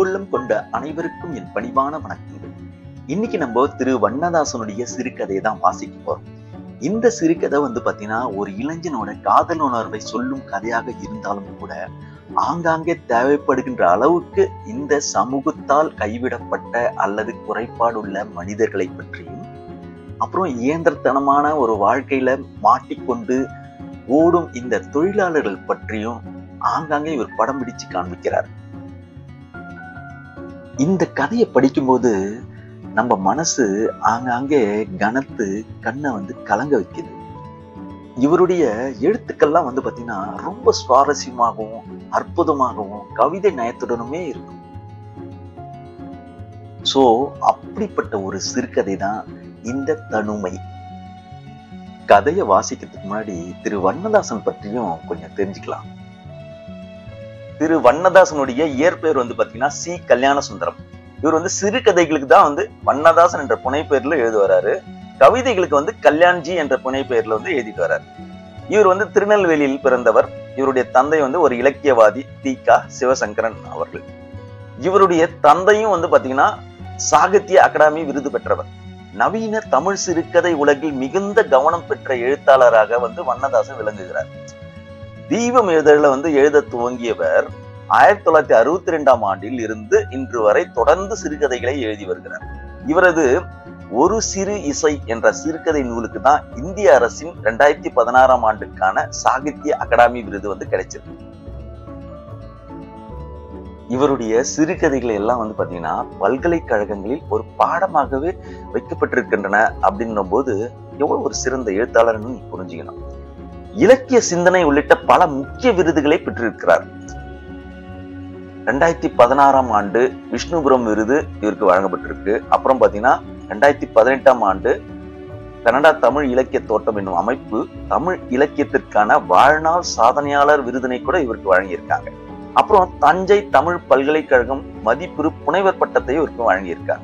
அன்புள்ளம் கொண்ட அனைவருக்கும் என் பணிவான வணக்கங்கள். இன்னைக்கு நம்ம திரு வண்ணதாசனுடைய சிறுகதையை தான் வாசிக்க போறோம். இந்த சிறுகதை பாத்தீங்கன்னா ஒரு இளைஞனோட காதல் உணர்வை சொல்லும் கதையாக இருந்தாலும் கூட ஆங்காங்கே தேவைப்படுகின்ற அளவுக்கு இந்த சமூகத்தால் கைவிடப்பட்ட அல்லது குறைபாடுள்ள மனிதர்களை பற்றியும், அப்புறம் இயந்திரத்தனமான ஒரு வாழ்க்கையில மாட்டிக்கொண்டு ஓடும் இந்த தொழிலாளர்கள் பற்றியும் ஆங்காங்கே இவர் படம் பிடிச்சு காண்பிக்கிறார். இந்த கதையை படிக்கும்போது நம்ம மனசு ஆங்காங்கே கனத்து கண்ணை கலங்க வைக்குது. இவருடைய எழுத்துக்கள்லாம் பாத்தீங்கன்னா ரொம்ப சுவாரஸ்யமாகவும் அற்புதமாகவும் கவிதை நயத்துடனுமே இருக்கும். சோ அப்படிப்பட்ட ஒரு சிறுகதை தான் இந்த தனுமை. கதையை வாசிக்கிறதுக்கு முன்னாடி திரு வண்ணதாசன் பற்றியும் கொஞ்சம் தெரிஞ்சுக்கலாம். திரு வண்ணதாசனுடைய இயற்பெயர் பாத்தீங்கன்னா சி கல்யாண சுந்தரம். இவர் சிறுகதைகளுக்கு தான் வண்ணதாசன் என்ற புனை பெயர்ல எழுதி வர்றாரு. கவிதைகளுக்கு கல்யாண்ஜி என்ற புனை பெயர்ல எழுதிட்டு வர்றாரு. இவர் திருநெல்வேலியில் பிறந்தவர். இவருடைய தந்தை ஒரு இலக்கியவாதி தி.க. சிவசங்கரன் அவர்கள். இவருடைய தந்தையும் பாத்தீங்கன்னா சாகித்ய அகாடமி விருது பெற்றவர். நவீன தமிழ் சிறுகதை உலகில் மிகுந்த கவனம் பெற்ற எழுத்தாளராக வண்ணதாசன் விளங்குகிறார். தீபம் எழுதல எழுத துவங்கியவர் 1962ஆம் ஆண்டில் இருந்து இன்று வரை தொடர்ந்து சிறுகதைகளை எழுதி வருகிறார். இவரது ஒரு சிறு இசை என்ற சிறுகதை நூலுக்கு தான் இந்திய அரசின் 2016ஆம் ஆண்டுக்கான சாகித்ய அகாடமி விருது கிடைச்சது. இவருடைய சிறுகதைகளை எல்லாம் பாத்தீங்கன்னா பல்கலைக்கழகங்களில் ஒரு பாடமாகவே வைக்கப்பட்டிருக்கின்றன. அப்படின்னும் போது எவ்வளவு ஒரு சிறந்த எழுத்தாளர்னு புரிஞ்சுக்கணும். இலக்கிய சிந்தனை உள்ளிட்ட பல முக்கிய விருதுகளை பெற்றிருக்கிறார். 2016ஆம் ஆண்டு விஷ்ணுபுரம் விருது இவருக்கு வழங்கப்பட்டிருக்கு. அப்புறம் பாத்தீங்கன்னா 2018ஆம் ஆண்டு கனடா தமிழ் இலக்கிய தோட்டம் என்னும் அமைப்பு தமிழ் இலக்கியத்திற்கான வாழ்நாள் சாதனையாளர் விருதினை கூட இவருக்கு வழங்கியிருக்காங்க. அப்புறம் தஞ்சை தமிழ் பல்கலைக்கழகம் மதிப்புறு புனைவர் பட்டத்தை இவருக்கு வழங்கியிருக்காங்க.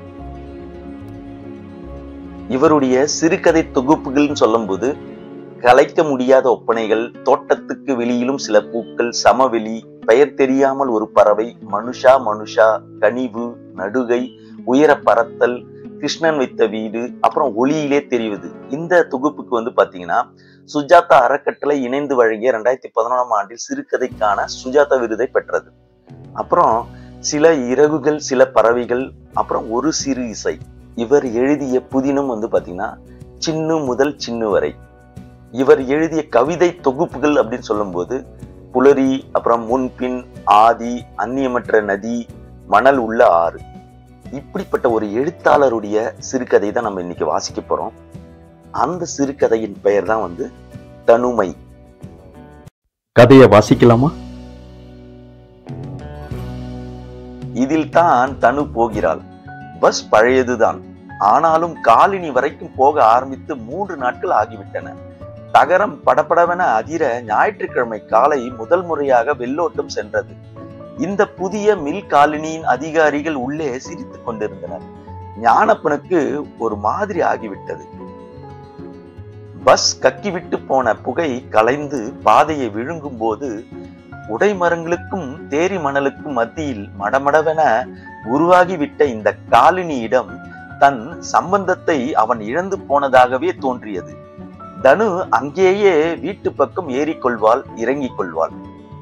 இவருடைய சிறுகதை தொகுப்புகள்னு சொல்லும் போது கலைக்க முடியாத ஒப்பனைகள், தோட்டத்துக்கு வெளியிலும் சில பூக்கள், சமவெளி, பெயர் தெரியாமல் ஒரு பறவை, மனுஷா மனுஷா, கனிவு, நடுகை, உயர பறத்தல், கிருஷ்ணன் வைத்த வீடு, அப்புறம் ஒளியிலே தெரிவது, இந்த தொகுப்புக்கு பாத்தீங்கன்னா சுஜாதா அறக்கட்டளை இணைந்து வழங்கிய 2011ஆம் ஆண்டில் சிறுகதைக்கான சுஜாதா விருதை பெற்றது. அப்புறம் சில இறகுகள், சில பறவைகள், அப்புறம் ஒரு சிறு இசை. இவர் எழுதிய புதினம் பாத்தீங்கன்னா சின்னு முதல் சின்னு வரை. இவர் எழுதிய கவிதை தொகுப்புகள் அப்படின்னு சொல்லும் போது புலரி, அப்புறம் முன்பின், ஆதி, அந்நியமற்ற நதி, மணல் உள்ள ஆறு. இப்படிப்பட்ட ஒரு எழுத்தாளருடைய சிறுகதை தான் நம்ம இன்னைக்கு வாசிக்க போறோம். அந்த சிறுகதையின் பெயர் தான் தனுமை. கதையை வாசிக்கலாமா? இதில் தான் தனு போகிறாள். பஸ் பழையதுதான். ஆனாலும் காலினி வரைக்கும் போக ஆரம்பித்து 3 நாட்கள் ஆகிவிட்டன. தகரம் படபடவென அதிர ஞாயிற்றுக்கிழமை காலை முதல் முறையாக வெள்ளோட்டம் சென்றது. இந்த புதிய மில் காலனியின் அதிகாரிகள் உள்ளே சிரித்துக் கொண்டிருந்தனர். ஞானப்பனுக்கு ஒரு மாதிரி ஆகிவிட்டது. பஸ் கக்கிவிட்டு போன புகை கலைந்து பாதையை விழுங்கும் போது உடைமரங்களுக்கும் தேரி மணலுக்கும் மத்தியில் மடமடவென உருவாகிவிட்ட இந்த காலனியிடம் தன் சம்பந்தத்தை அவன் இழந்து போனதாகவே தோன்றியது. தனு அங்கேயே வீட்டு பக்கம் ஏறிக்கொள்வாள், இறங்கிக் கொள்வாள்.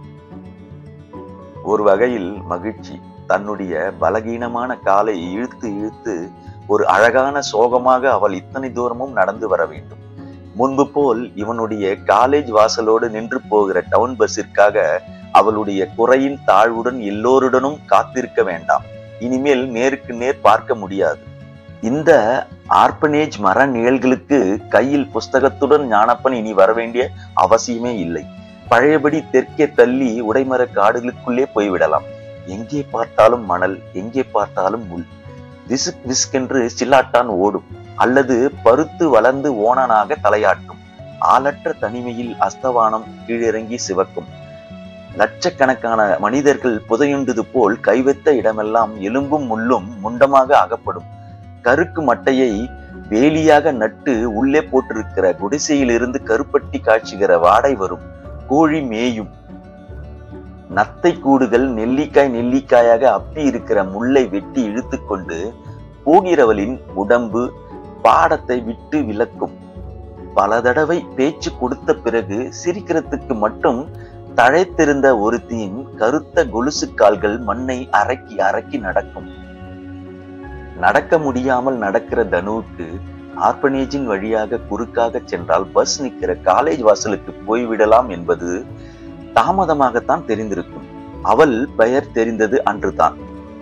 ஒரு வகையில் மகிழ்ச்சி. தன்னுடைய பலகீனமான காலை இழுத்து இழுத்து ஒரு அழகான சோகமாக அவள் இத்தனை தூரமும் நடந்து வர வேண்டும். முன்பு போல் இவனுடைய காலேஜ் வாசலோடு நின்று போகிற டவுன் பஸ்ஸிற்காக அவளுடைய குறையின் தாழ்வுடன் எல்லோருடனும் காத்திருக்க வேண்டாம். இனிமேல் நேருக்கு நேர் பார்க்க முடியாது. இந்த ஆர்பனேஜ் மர நிழல்களுக்கு கையில் புஸ்தகத்துடன் ஞானப்பன் இனி வரவேண்டிய அவசியமே இல்லை. பழையபடி தெற்கே தள்ளி உடைமர காடுகளுக்குள்ளே போய்விடலாம். எங்கே பார்த்தாலும் மணல், எங்கே பார்த்தாலும் முள். விசுக் விஸ்கென்று சில்லாட்டான் ஓடும், அல்லது பருத்து வளர்ந்து ஓனானாக தலையாட்டும். ஆளற்ற தனிமையில் அஸ்தவானம் கீழிறங்கி சிவக்கும். லட்சக்கணக்கான மனிதர்கள் புதையுண்டது போல் கைவெத்த இடமெல்லாம் எலும்பும் முள்ளும் முண்டமாக அகப்படும். கருக்கு மட்டையை வேலியாக நட்டு உள்ளே போட்டிருக்கிற குடிசையில் இருந்து கருப்பட்டி காய்ச்சுகிற வாடை வரும். கோழி மேயும். நத்தை கூடுகள் நெல்லிக்காய் நெல்லிக்காயாக அப்பி இருக்கிற முள்ளை வெட்டி இழுத்துக்கொண்டு போகிறவளின் உடம்பு பாடத்தை விட்டு விலக்கும். பல தடவை பேச்சு கொடுத்த பிறகு சிரிக்கிறதுக்கு மட்டும் தழைத்திருந்த ஒருத்தியின் கருத்த கொலுசு கால்கள் மண்ணை அரக்கி அரக்கி நடக்கும். நடக்க முடியாமல் நடக்கிற தனுவுக்கு ஆர்பனேஜின் வழியாக குறுக்காக சென்றால் பஸ் நிற்கிற காலேஜ் வாசலுக்கு போய்விடலாம் என்பது தாமதமாகத்தான் தெரிந்திருக்கும். அவள் பெயர் தெரிந்தது அன்றுதான்.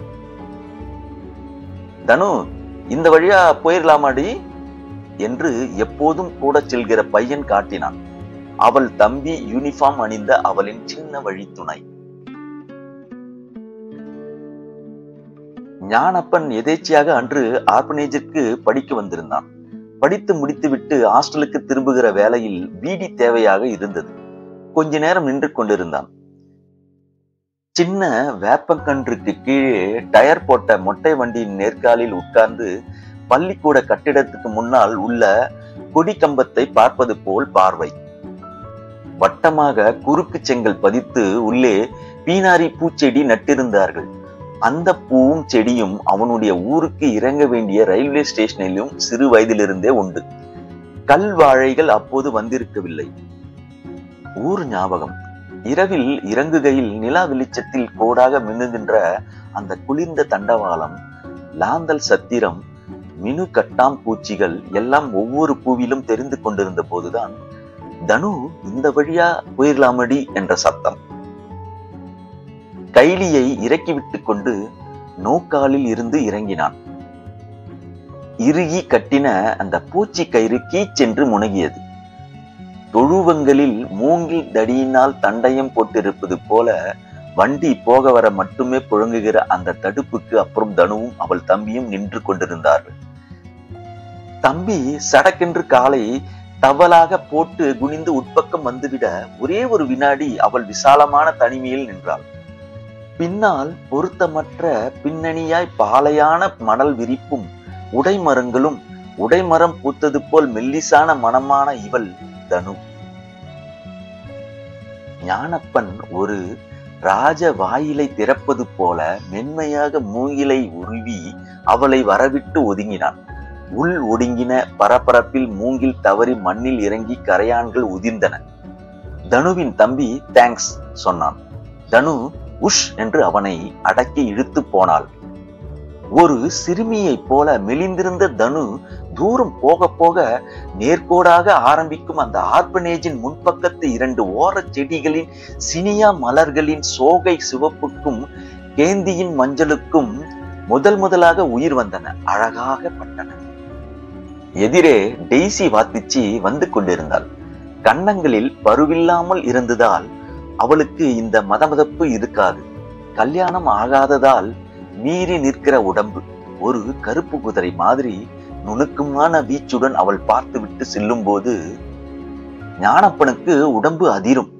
தனு, இந்த வழியா போயிடலாமாடி என்று எப்போதும் கூட செல்கிற பையன் காட்டினான். அவள் தம்பி யூனிஃபார்ம் அணிந்த அவளின் சின்ன வழி துணை. ஞானப்பன் எதேச்சியாக அன்று ஆர்பனேஜிற்கு படிக்க வந்திருந்தான். படித்து முடித்துவிட்டு ஹாஸ்டலுக்கு திரும்புகிற வேளையில் வீடி தேவையாக இருந்தது. கொஞ்ச நேரம் நின்று கொண்டிருந்தான். சின்ன வேப்பங்கன்றுக்கு கீழே டயர் போட்ட மொட்டை வண்டியின் நேர்காலில் உட்கார்ந்து பள்ளிக்கூட கட்டிடத்துக்கு முன்னால் உள்ள கொடி கம்பத்தை பார்ப்பது போல் பார்வை. வட்டமாக குறுக்கு செங்கல் பதித்து உள்ளே பீனாரி பூச்செடி நட்டிருந்தார்கள். அந்த பூவும் செடியும் அவனுடைய ஊருக்கு இறங்க வேண்டிய ரயில்வே ஸ்டேஷனிலும் சிறு வயதிலிருந்தே உண்டு. கல் வாழைகள் அப்போது வந்திருக்கவில்லை. ஊர் ஞாபகம். இரவில் இறங்குகையில் நிலா வெளிச்சத்தில் கோடாக மின்னுகின்ற அந்த குளிர்ந்த தண்டவாளம், லாந்தல் சத்திரம், மினு கட்டாம் பூச்சிகள் எல்லாம் ஒவ்வொரு பூவிலும் தெரிந்து கொண்டிருந்த போதுதான் தனு, இந்த வழியா போயிடலாமடி என்ற சத்தம். கைலியை இறக்கிவிட்டு கொண்டு நோக்காலில் இருந்து இறங்கினான். இறுகி கட்டின அந்த பூச்சி கயிறு கீச்சென்று முனகியது. தொழுவங்களில் மூங்கில் தடியினால் தண்டயம் போட்டிருப்பது போல வண்டி போக வர மட்டுமே புழங்குகிற அந்த தடுப்புக்கு அப்புறம் தனுவும் அவள் தம்பியும் நின்று கொண்டிருந்தார்கள். தம்பி சடக்கென்று காலை தவலாக போட்டு குனிந்து உட்பக்கம் வந்துவிட ஒரே ஒரு வினாடி அவள் விசாலமான தனிமையில் நின்றாள். பின்னால் பொருத்தமற்ற பின்னணியாய் பாலையான மணல் விரிப்பும் உடைமரங்களும், உடைமரம் பூத்தது போல் மெல்லிசான மனமான இவள் தனு. ஞானப்பன் ஒரு ராஜ வாயிலை திறப்பது போல மென்மையாக மூங்கிலை உருவி அவளை வரவிட்டு ஒதுங்கினான். உள் ஒடுங்கின பரபரப்பில் மூங்கில் தவறி மண்ணில் இறங்கி கரையான்கள் உதிர்ந்தன. தனுவின் தம்பி தேங்க்ஸ் சொன்னான். தனு உஷ் என்று அவனை அடக்கி இழுத்து போனாள். ஒரு சிறுமியை போல மெலிந்திருந்த தனு தூரம் போக போக நேர்கோடாக ஆரம்பிக்கும் அந்த ஆர்பனேஜின் முன்பக்கத்து 2 ஓர செடிகளின் சினியா மலர்களின் சோகை சிவப்புக்கும் கேந்தியின் மஞ்சளுக்கும் முதலாக உயிர் வந்தன, அழகாக பட்டன. எதிரே டெய்சி வாத்திச்சி வந்து கொண்டிருந்தாள். கன்னங்களில் பருவில்லாமல் இருந்ததால் அவளுக்கு இந்த மதமதப்பு இருக்காது. கல்யாணம் ஆகாததால் மீறி நிற்கிற உடம்பு, ஒரு கருப்பு குதிரை மாதிரி நுணுக்கமான வீச்சுடன் அவள் பார்த்து விட்டு செல்லும் போது ஞானப்பனுக்கு உடம்பு அதிரும்.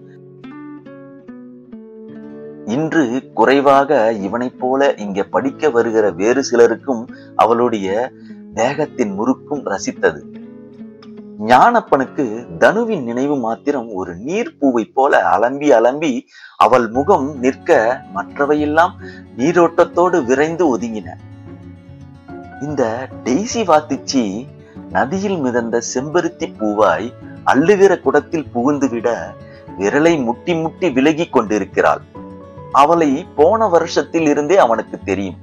இன்று குறைவாக இவனைப் போல இங்கே படிக்க வருகிற வேறு சிலருக்கும் அவளுடைய தேகத்தின் முறுக்கும் ரசித்தது. ஞானப்பனுக்கு தனுவின் நினைவு மாத்திரம் ஒரு நீர்ப்பூவை போல அலம்பி அலம்பி அவள் முகம் நிற்க, மற்றவையெல்லாம் நீரோட்டத்தோடு விரைந்து ஒதுங்கின. இந்த டெய்சி வாத்திச்சி நதியில் மிதந்த செம்பருத்தி பூவாய் அள்ளுகிற குடத்தில் புகுந்துவிட விரலை முட்டி முட்டி விலகி கொண்டிருக்கிறாள். அவளை போன வருஷத்தில் இருந்தே அவனுக்கு தெரியும்.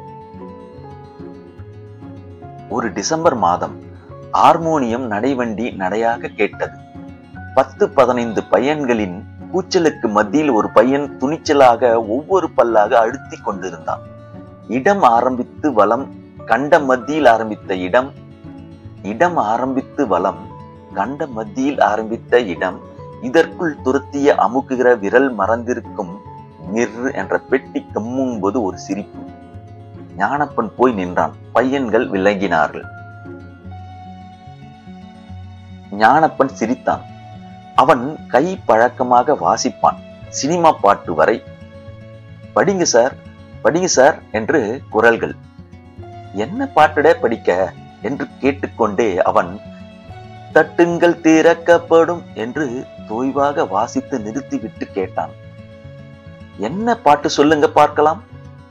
ஒரு டிசம்பர் மாதம் ஹார்மோனியம் நடைவண்டி நடையாக கேட்டது. 10-15 பையன்களின் கூச்சலுக்கு மத்தியில் ஒரு பையன் துணிச்சலாக ஒவ்வொரு பல்லாக அழுத்தி கொண்டிருந்தான். இடம் ஆரம்பித்து வலம் கண்ட மத்தியில் ஆரம்பித்த இடம் ஆரம்பித்து வலம் கண்ட மத்தியில் ஆரம்பித்த இடம், இதற்குள் துரத்திய அமுக்குகிற விரல் மறந்திருக்கும் நிர் என்ற பெட்டி கம்மும் போது ஒரு சிரிப்பு. ஞானப்பன் போய் நின்றான். பையன்கள் விளங்கினார்கள். ஞானப்பன் சிரித்தான். அவன் கை பழக்கமாக வாசிப்பான், சினிமா பாட்டு வரை. படிங்க சார், படிங்க சார் என்று குரல்கள். என்ன பாட்டுட படிக்க என்று கேட்டுக்கொண்டே அவன் தட்டுங்கள் திறக்கப்படும் என்று தொய்வாக வாசித்து நிறுத்திவிட்டு கேட்டான். என்ன பாட்டு சொல்லுங்க பார்க்கலாம்.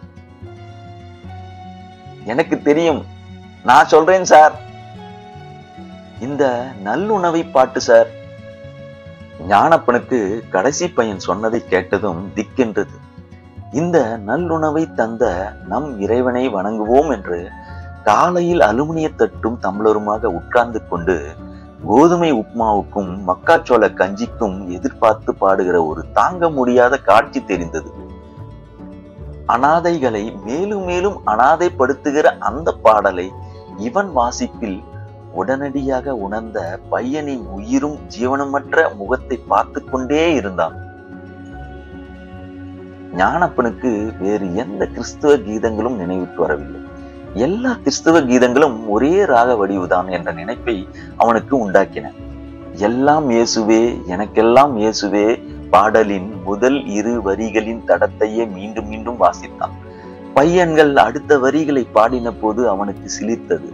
எனக்கு தெரியும், நான் சொல்றேன் சார். இந்த நல்லுணவை பாட்டு சார். ஞானப்பனுக்கு கடைசி பையன் சொன்னதை கேட்டதும் திக்கென்றது. இந்த நல்லுணவை தந்த நம் இறைவனை வணங்குவோம் என்று காலையில் அலுமினிய தட்டும் தம்ளருமாக உட்கார்ந்து கொண்டு கோதுமை உப்மாவுக்கும் மக்காச்சோள கஞ்சிக்கும் எதிர்பார்த்து பாடுகிற ஒரு தாங்க முடியாத காட்சி தெரிந்தது. அனாதைகளை மேலும் மேலும் அனாதைப்படுத்துகிற அந்த பாடலை இவன் வாசிப்பில் உடனடியாக உணர்ந்த பையனின் உயிரும் ஜீவனமற்ற முகத்தை பார்த்து கொண்டே இருந்தான். ஞானப்பனுக்கு வேறு எந்த கிறிஸ்துவ கீதங்களும் நினைவுக்கு வரவில்லை. எல்லா கிறிஸ்துவ கீதங்களும் ஒரே ராக வடிவுதான் என்ற நினைப்பை அவனுக்கு உண்டாக்கின. எல்லாம் இயேசுவே, எனக்கெல்லாம் இயேசுவே பாடலின் முதல் 2 வரிகளின் தடத்தையே மீண்டும் மீண்டும் வாசித்தான். பையன்கள் அடுத்த வரிகளை பாடின போது அவனுக்கு சிலிர்த்தது.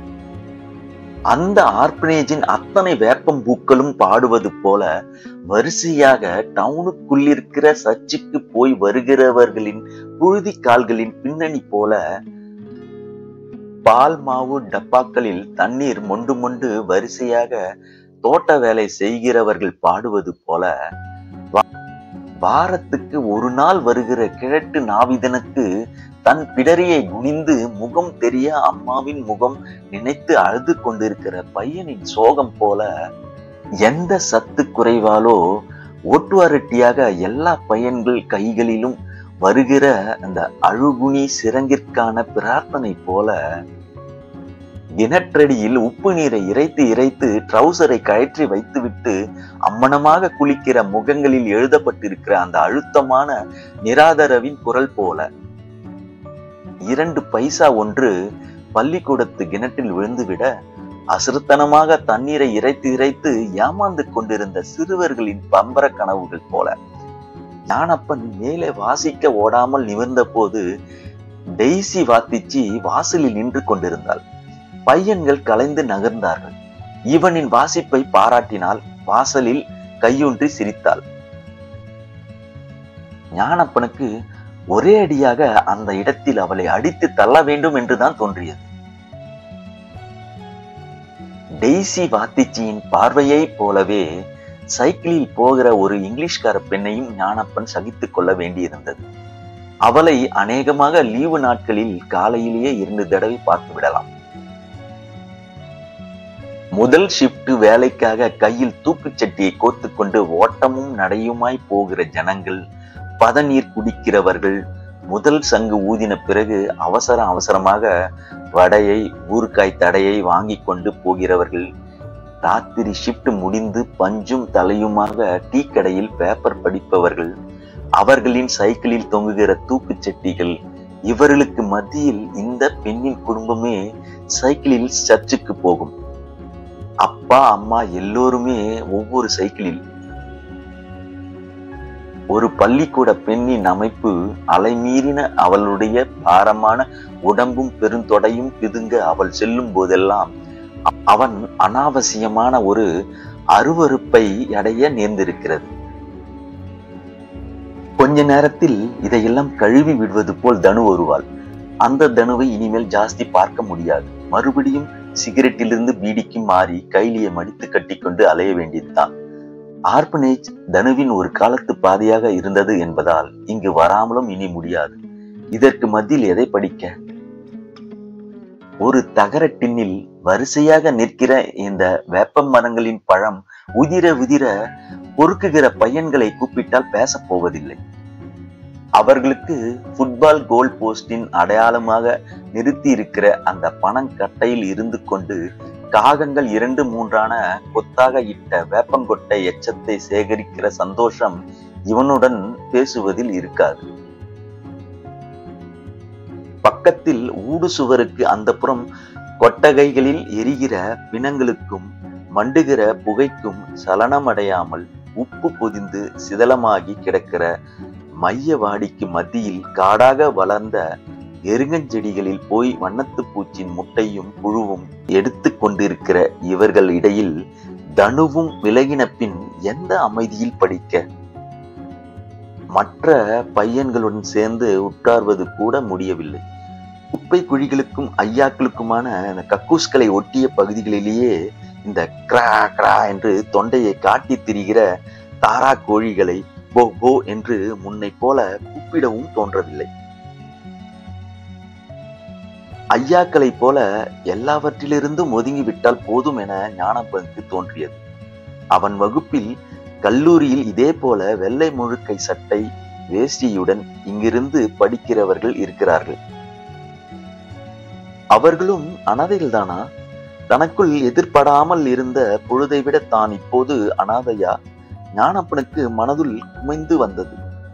அந்த ஆர்பனேஜின் அத்தனை வேப்பம் பூக்களும் பாடுவது போல வரிசையாக டவுனுக்குள்ளிருக்கிற சர்ச்சுக்கு போய் வருகிறவர்களின் புழுதி கால்களின் பின்னணி போல பால் மாவு டப்பாக்களில் தண்ணீர் மொண்டு மொண்டு வரிசையாக தோட்ட வேலை செய்கிறவர்கள் பாடுவது போல வாரத்துக்கு ஒரு நாள் வருகிற கிழட்டு நாவிதனுக்கு தன் பிடரியை குனிந்து முகம் தெரிய அம்மாவின் முகம் நினைத்து அழுது கொண்டிருக்கிற பையனின் சோகம் போல எந்த சத்து குறைவாலோ ஓட்டுவாரட்டியாக எல்லா பையன்கள் கைகளிலும் வருகிற அந்த அழுகுனி சிறங்கிற்கான பிரார்த்தனை போல கிணற்றடியில் உப்பு நீரை இறைத்து இறைத்து ட்ரௌசரை கழற்றி வைத்துவிட்டு அம்மனமாக குளிக்கிற முகங்களில் எழுதப்பட்டிருக்கிற அந்த அழுத்தமான நிராதரவின் குரல் போல 2 பைசா ஒன்று பள்ளிக்கூடத்து கிணற்றில் விழுந்துவிட அசுரத்தனமாக தண்ணீரை இறைத்து இறைத்து ஏமாந்து கொண்டிருந்த சிறுவர்களின் பம்பர கனவுகள் போல ஞானப்பன் மேலே வாசிக்க ஓடாமல் நிமிர்ந்த போது டெய்சி வாத்திச்சி வாசலில் நின்று கொண்டிருந்தாள். பையன்கள் கலைந்து நகர்ந்தார்கள். இவனின் வாசிப்பை பாராட்டினால் வாசலில் கையொன்றி சிரித்தாள். ஞானப்பனுக்கு ஒரே அடியாக அந்த இடத்தில் அவளை அடித்து தள்ள வேண்டும் என்றுதான் தோன்றியது. டெய்சி வாத்திச்சியின் பார்வையை போலவே சைக்கிளில் போகிற ஒரு இங்கிலீஷ்கார பெண்ணையும் ஞானப்பன் சகித்துக் கொள்ள வேண்டியிருந்தது. அவளை அநேகமாக லீவு நாட்களில் காலையிலேயே 2 தடவை பார்த்து விடலாம். முதல் ஷிப்ட் வேலைக்காக கையில் தூக்குச்சட்டியை கோர்த்து கொண்டு ஓட்டமும் நடையுமாய் போகிற ஜனங்கள், பதநீர் குடிக்கிறவர்கள், முதல் சங்கு ஊதின பிறகு அவசரமாக வடையை ஊறுகாய் தடையை வாங்கி கொண்டு போகிறவர்கள், ராத்திரி ஷிப்ட் முடிந்து பஞ்சும் தலையுமாக டீ கடையில் பேப்பர் படிப்பவர்கள், அவர்களின் சைக்கிளில் தொங்குகிற தூக்குச்சட்டிகள், இவர்களுக்கு மத்தியில் இந்த பெண்ணின் குடும்பமே சைக்கிளில் சர்ச்சுக்கு போகும். அப்பா அம்மா எல்லோருமே ஒவ்வொரு சைக்கிளில். ஒரு பள்ளிக்கூட பெண்ணின் அமைப்பு அலைமீறின அவளுடைய பாரமான உடம்பும் பெருந்தொடையும் பிதுங்க அவள் செல்லும் போதெல்லாம் அவன் அனாவசியமான ஒரு அருவருப்பை அடைய நேர்ந்திருக்கிறது. கொஞ்ச நேரத்தில் இதையெல்லாம் கழுவி விடுவது போல் தனு வருவாள். அந்த தனுவை இனிமேல் ஜாஸ்தி பார்க்க முடியாது. மறுபடியும் சிகரெட்டிலிருந்து பீடிக்கு மாறி கைலியை மடித்து கட்டிக்கொண்டு அலைய வேண்டியதுதான். ஆர்பனேஜ் தனுவின் ஒரு காலத்து பாதையாக இருந்தது என்பதால் இங்கு வராமலும் இனி முடியாது. இதற்கு மத்தியில் எதை படிக்க? ஒரு தகர டின்னில் வரிசையாக நிற்கிற இந்த வேப்ப மரங்களின் பழம் உதிர உதிர பொறுக்குகிற பையன்களை கூப்பிட்டால் பேச போவதில்லை. அவர்களுக்கு ஃபுட்பால் கோல் போஸ்டின் அடையாளமாக நிறுத்தி இருக்கிற அந்த பணங்கட்டையில் இருந்து கொண்டு காகங்கள் 2-3 கொத்தாக இட்ட வேப்பங்கொட்டை எச்சத்தை சேகரிக்கிற சந்தோஷம் இவனுடன் பேசுவதில் இருக்காது. பக்கத்தில் ஊடு சுவருக்கு அந்த புறம் கொட்டகைகளில் எரிகிற பிணங்களுக்கும் மண்டுகிற புகைக்கும் சலனமடையாமல் உப்பு பொதிந்து சிதலமாகி கிடக்கிற மைய வாடிக்கு மத்தியில் காடாக வளர்ந்த எருங்கஞ்செடிகளில் போய் வண்ணத்து பூச்சின் முட்டையும் புழுவும் எடுத்து கொண்டிருக்கிற இவர்கள் இடையில் தனுவும் விலகின பின் எந்த அமைதியில் படிக்க? மற்ற பையன்களுடன் சேர்ந்து உட்கார்வது கூட முடியவில்லை. குப்பை குழிகளுக்கும் ஐயாக்களுக்குமான இந்த கக்கூஸ்களை ஒட்டிய பகுதிகளிலேயே இந்த கிரா கிரா என்று தொண்டையை காட்டி திரிகிற தாரா கோழிகளை போ போ என்று முன்னை போல கூப்பிடவும் தோன்றவில்லை. ஐயாக்களை போல எல்லாவற்றிலிருந்தும் ஒதுங்கிவிட்டால் போதும் என ஞானப்பனுக்கு தோன்றியது. அவன் வகுப்பில் கல்லூரியில் இதே போல வெள்ளை முழுக்கை சட்டை வேஷ்டியுடன் இங்கிருந்து படிக்கிறவர்கள் இருக்கிறார்கள். அவர்களும் அனாதைகள்தானா? தனக்குள் எதிர்படாமல் இருந்த பொழுதை விட தான் இப்போது அனாதையா? ஞானப்பனுக்கு மனதுள் குமைந்து வந்தது.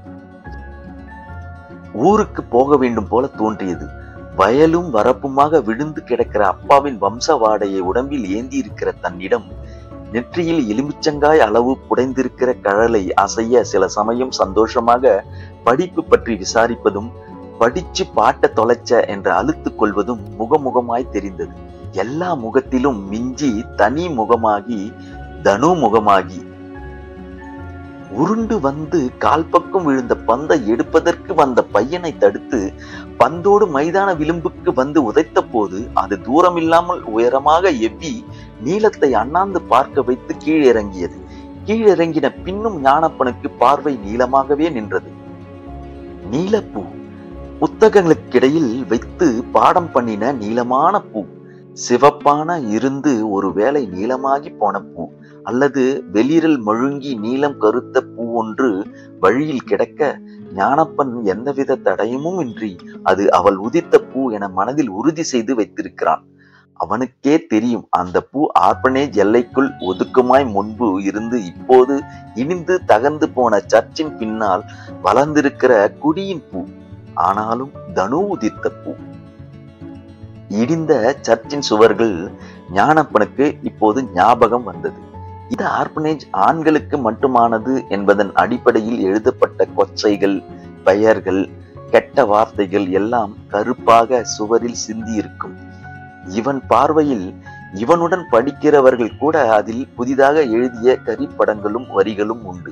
ஊருக்கு போக வேண்டும் போல தோன்றியது. வயலும் வரப்புமாக விழுந்து கிடக்கிற அப்பாவின் வம்ச வாடையை உடம்பில் ஏந்தி இருக்கிற தன்னிடம் நெற்றியில் எலுமிச்சங்காய் அளவு புடைந்திருக்கிற கழலை அசைய சில சமயம் சந்தோஷமாக படிப்பு பற்றி விசாரிப்பதும் படிச்சு பாட்ட தொலைச்ச என்று அழுத்து கொள்வதும் முகமுகமாய் தெரிந்தது. எல்லா முகத்திலும் மிஞ்சி தனி முகமாகி தனு முகமாகி உருண்டு வந்து கால் பக்கம் விழுந்த பந்தை எடுப்பதற்கு வந்த பையனை தடுத்து பந்தோடு மைதான விளிம்புக்கு வந்து உதைத்த போது அது தூரமில்லாமல் உயரமாக எவ்வி நீளத்தை அண்ணாந்து பார்க்க வைத்து கீழிறங்கியது. கீழிறங்கின பின்னும் ஞானப்பனுக்கு பார்வை நீளமாகவே நின்றது. நீலப்பூ, புத்தகங்களுக்கிடையில் வைத்து பாடம் பண்ணின நீளமான பூ, சிவப்பான இருந்து ஒருவேளை நீளமாகி போன பூ, அல்லது வெளிரல் மழுங்கி நீளம் கருத்த பூ ஒன்று வழியில் கிடக்க ஞானப்பன் எந்தவித தடயமும் இன்றி அது அவள் உதித்த பூ என மனதில் உறுதி செய்து வைத்திருக்கிறான். அவனுக்கே தெரியும் அந்த பூ ஆர்பனேஜ் எல்லைக்குள் ஒதுக்குமாய் முன்பு இருந்து இப்போது இனிந்து தகர்ந்து போன சர்ச்சின் பின்னால் வளர்ந்திருக்கிற குடியின் பூ. ஆனாலும் தனு உதித்த பூ. இடிந்த சர்ச்சின் சுவர்கள் ஞானப்பனுக்கு இப்போது ஞாபகம் வந்தது. இந்த ஆர்பனேஜ் ஆண்களுக்கு மட்டுமானது என்பதன் அடிப்படையில் எழுதப்பட்ட கொச்சைகள், பெயர்கள், கெட்ட வார்த்தைகள் எல்லாம் கருப்பாக சுவரில் சிந்தி இருக்கும். இவன் பார்வையில் இவனுடன் படிக்கிறவர்கள் கூட அதில் புதிதாக எழுதிய கரிப்படங்களும் வரிகளும் உண்டு.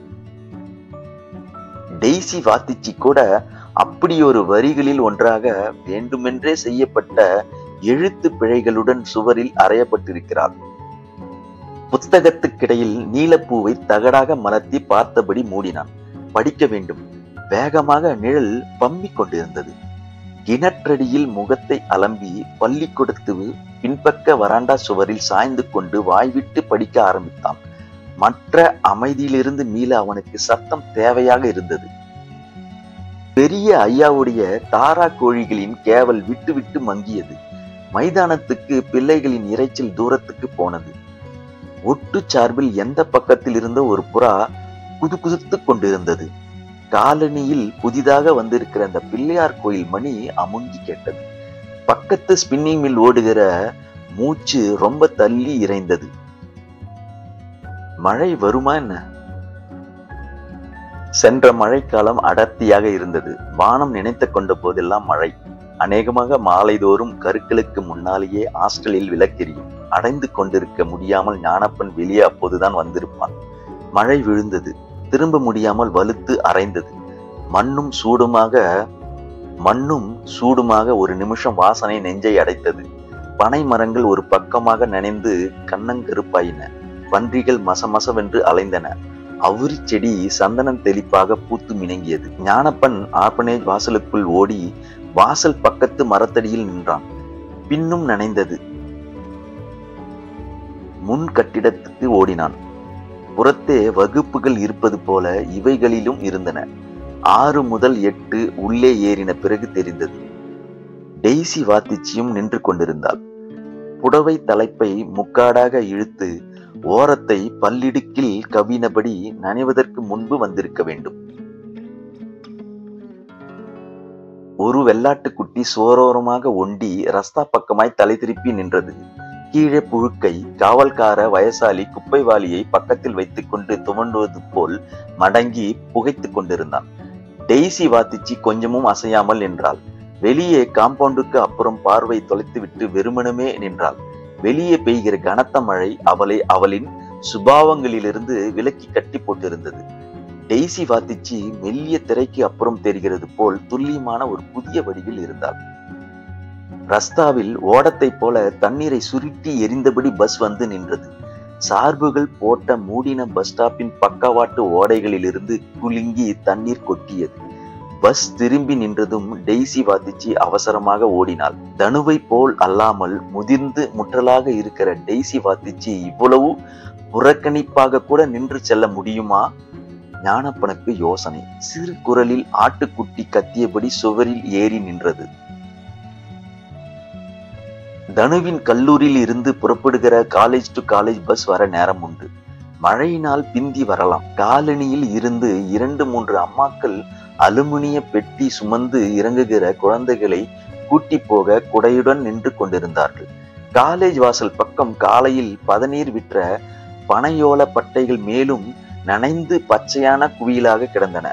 டெய்சி வாத்திச்சி கூட அப்படியொரு வரிகளில் ஒன்றாக வேண்டுமென்றே செய்யப்பட்ட எழுத்து பிழைகளுடன் சுவரில் அறையப்பட்டிருக்கிறார். புத்தகத்துக்கிடையில் நீலப்பூவை தகடாக மலர்த்தி பார்த்தபடி மூடினான். படிக்க வேண்டும். வேகமாக நிழல் பம்பிக் கொண்டிருந்தது. கிணற்றடியில் முகத்தை அலம்பி பள்ளிக்கூடத்து பின்பக்க வராண்டா சுவரில் சாய்ந்து கொண்டு வாய்விட்டு படிக்க ஆரம்பித்தான். மற்ற அமைதியிலிருந்து மீள அவனுக்கு சத்தம் தேவையாக இருந்தது. பெரிய ஐயாவுடைய தாரா கோழிகளின் கேவல் விட்டு விட்டு மங்கியது. மைதானத்துக்கு பிள்ளைகளின் இறைச்சல் தூரத்துக்கு போனது. ஒட்டு சார்பில் எந்த பக்கத்தில் இருந்த ஒரு புறா குதுகுதுத்து கொண்டிருந்தது. காலனியில் புதிதாக வந்திருக்கிற அந்த பிள்ளையார் கோயில் மணி அமுங்கி கேட்டது. பக்கத்து ஸ்பின்னிங் மில் ஓடுகிற மூச்சு ரொம்ப தள்ளி இறைந்தது. மழை வருமா என்ன? சென்ற மழைக்காலம் அடர்த்தியாக இருந்தது. வானம் நினைத்து கொண்ட போதெல்லாம் மழை. அநேகமாக மாலைதோறும் கருக்களுக்கு முன்னாலேயே ஹாஸ்டலில் விளக்கெரியும். அடைந்து கொண்டிருக்க முடியாமல் ஞானப்பன் வெளியே அப்போதுதான் வந்திருப்பான். மழை விழுந்தது. திரும்ப முடியாமல் வலுத்து அரைந்தது. மண்ணும் சூடுமாக ஒரு நிமிஷம் வாசனை நெஞ்சை அடைத்தது. பனை மரங்கள் ஒரு பக்கமாக நனைந்து கண்ணங்கருப்பாயின. பன்றிகள் மசமசவென்று அலைந்தன. அவுரி செடி சந்தனம் தெளிப்பாக பூத்து மினங்கியது. ஞானப்பன் ஆர்பனேஜ் வாசலுக்குள் ஓடி வாசல் பக்கத்து மரத்தடியில் நின்றான். பின்னும் நனைந்தது. முன் கட்டிடத்துக்கு ஓடினான். புறத்தே வகுப்புகள் இருப்பது போல இவைகளிலும் இருந்தன. 6 முதல் 8 உள்ளே ஏறின பிறகு தெரிந்தது. டெய்சி வாத்திச்சியும் நின்று கொண்டிருந்தாள். புடவை தலைப்பை முக்காடாக இழுத்து ஓரத்தை பல்லிடுக்கில் கவினபடி நனைவதற்கு முன்பு வந்திருக்க வேண்டும். ஒரு வெள்ளாட்டுக்குட்டி சோரோரமாக ஒண்டி ரஸ்தா பக்கமாய் தலை திருப்பி நின்றது. கீழே புழுக்கை. காவல்கார வயசாலி குப்பைவாளியை பக்கத்தில் வைத்துக் கொண்டு துவண்டுவது போல் மடங்கி புகைத்து கொண்டிருந்தான். டெய்சி வாத்திச்சி கொஞ்சமும் அசையாமல் நின்றாள். வெளியே காம்பவுண்டுக்கு அப்புறம் பார்வை தொலைத்துவிட்டு வெறுமனமே நின்றாள். வெளியே பெய்கிற கனத்த மழை அவளை அவளின் சுபாவங்களிலிருந்து விலக்கி கட்டி போட்டிருந்தது. டெய்சி வாத்திச்சி மெல்லிய திரைக்கு அப்புறம் தெரிகிறது போல் துல்லியமான ஒரு புதிய வடிவில் இருந்தாள். ரஸ்தாவில் ஓடத்தை போல தண்ணீரை சுருட்டி எரிந்தபடி பஸ் வந்து நின்றது. சார்புகள் போட்ட மூடின பஸ் ஸ்டாப்பின் பக்கவாட்டு ஓடைகளிலிருந்து குலுங்கி தண்ணீர் கொட்டியது. பஸ் திரும்பி நின்றதும் டெய்சி வாத்திச்சி அவசரமாக ஓடினாள். தனுவை போல் அல்லாமல் முதிர்ந்து முற்றலாக இருக்கிற டெய்சி வாத்திச்சி இவ்வளவு புறக்கணிப்பாக கூட நின்று செல்ல முடியுமா? ஞானப்பனுக்கு யோசனை. சிறு குரலில் ஆட்டுக்குட்டி கத்தியபடி சுவரில் ஏறி நின்றது. தனுவின் கல்லூரியில் இருந்து புறப்படுகிற காலேஜ் டு காலேஜ் பஸ் வர நேரம் உண்டு. மழையினால் பிந்தி வரலாம். காலனியில் இருந்து 2-3 அம்மாக்கள் அலுமினிய பெட்டி சுமந்து இறங்குகிற குழந்தைகளை கூட்டி போக குடையுடன் நின்று கொண்டிருந்தார்கள். காலேஜ் வாசல் பக்கம் காலையில் பதநீர் விற்ற பனையோல பட்டைகள் மேலும் நனைந்து பச்சையான குவியலாக கிடந்தன.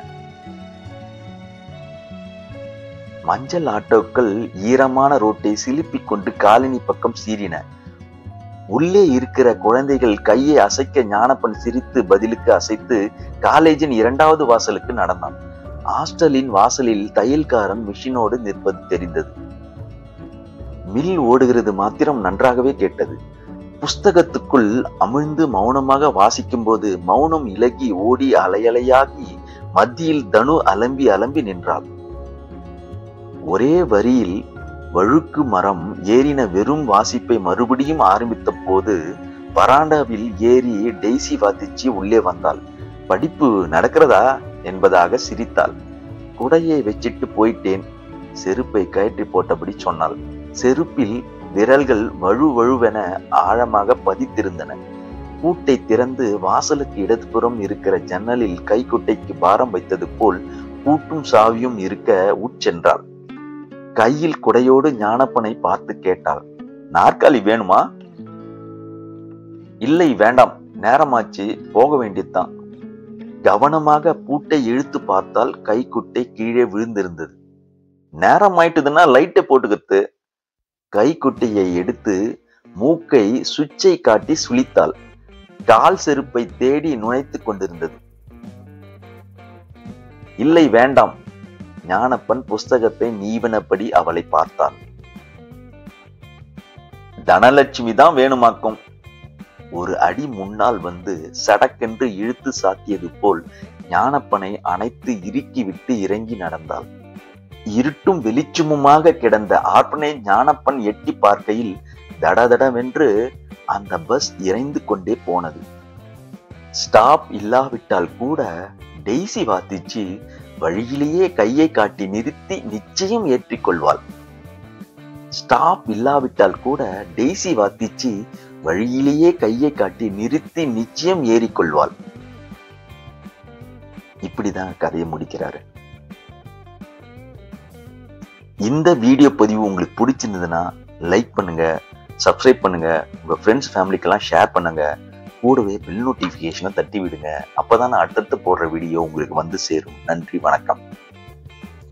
மஞ்சள் ஆட்டோக்கள் ஈரமான ரோட்டை சிலுப்பிக் கொண்டு காலனி பக்கம் சீறின. உள்ளே இருக்கிற குழந்தைகள் கையை அசைக்க ஞானப்பன் சிரித்து பதிலுக்கு அசைத்து காலேஜின் 2வது வாசலுக்கு நடந்தான். ஹாஸ்டலின் வாசலில் தையல்காரன் மிஷினோடு நிற்பது தெரிந்தது. மில் ஓடுகிறது மாத்திரம் நன்றாகவே கேட்டது. புஸ்தகத்துக்குள் அமிழ்ந்து மௌனமாக வாசிக்கும் போது மௌனம் இலகி ஓடி அலையலையாகி மத்தியில் தனு அலம்பி அலம்பி நின்றாள். ஒரே வரியில் வழுக்கு மரம் ஏறின வெறும் வாசிப்பை மறுபடியும் ஆரம்பித்த போது வராண்டாவில் ஏறி டெய்சி வாத்திச்சி உள்ளே வந்தாள். படிப்பு நடக்கிறதா என்பதாக சிரித்தாள். குடையை வச்சிட்டு போயிட்டேன், செருப்பை கயற்றி போட்டபடி சொன்னாள். செருப்பில் விரல்கள் வழுவழுவென ஆழமாக பதித்திருந்தன. பூட்டை திறந்து வாசலுக்கு இடதுபுறம் இருக்கிற ஜன்னலில் கைக்குட்டைக்கு பாரம் வைத்தது போல் பூட்டும் சாவியும் இருக்க உட்சென்றாள். கையில் குடையோடு ஞானப்பனை பார்த்து கேட்டாள், நாற்காலி வேணுமா? இல்லை, வேண்டாம், நேரமாச்சு, போக வேண்டியதுதான். கவனமாக பூட்டை இழுத்து பார்த்தால் கைக்குட்டை கீழே விழுந்திருந்தது. நேரம் ஆயிட்டுதுன்னா லைட்டை போட்டுக்கிறது. கைக்குட்டையை எடுத்து மூக்கை சுவிட்சை காட்டி சுளித்தாள். கால் செருப்பை தேடி நுழைத்துக் கொண்டிருந்தது. இல்லை, வேண்டாம். ஞானப்பன் புஸ்தகத்தை நீவனபடி அவளை பார்த்தான். தனலட்சுமி தான் வேணுமாக்கும். ஒரு அடி முன்னால் வந்து சடக்கென்று இழுத்து சாத்தியது போல் ஞானப்பனை அணைத்து இறுக்கி விட்டு இறங்கி நடந்தாள். இருட்டும் வெளிச்சமுமாக கிடந்த ஆர்ப்பனை ஞானப்பன் எட்டி பார்க்கையில் தடதடவென்று அந்த பஸ் இறைந்து கொண்டே போனது. ஸ்டாப் இல்லாவிட்டால் கூட டெய்சி வாத்திச்சி வழியிலேயே கையை காட்டி நிறுத்தி நிச்சயம் ஏற்றிக்கொள்வாள். ஸ்டாப் இல்லாவிட்டால் கூட டெய்சி வாத்திச்சி வழியிலேயே கையை காட்டி நிறுத்தி நிச்சயம் ஏறிக்கொள்வாள். இப்படிதான் கதையை முடிக்கிறாரு. இந்த வீடியோ பதிவு உங்களுக்கு பிடிச்சிருந்ததுன்னா லைக் பண்ணுங்க, சப்ஸ்கிரைப் பண்ணுங்க, உங்க ஃப்ரெண்ட்ஸ் ஃபேமிலிக்கெல்லாம் ஷேர் பண்ணுங்க. கூடவே பெல் நோட்டிஃபிகேஷனை தட்டி விடுங்க. அப்பதான் நான் அடுத்தடுத்து போடுற வீடியோ உங்களுக்கு வந்து சேரும். நன்றி, வணக்கம்.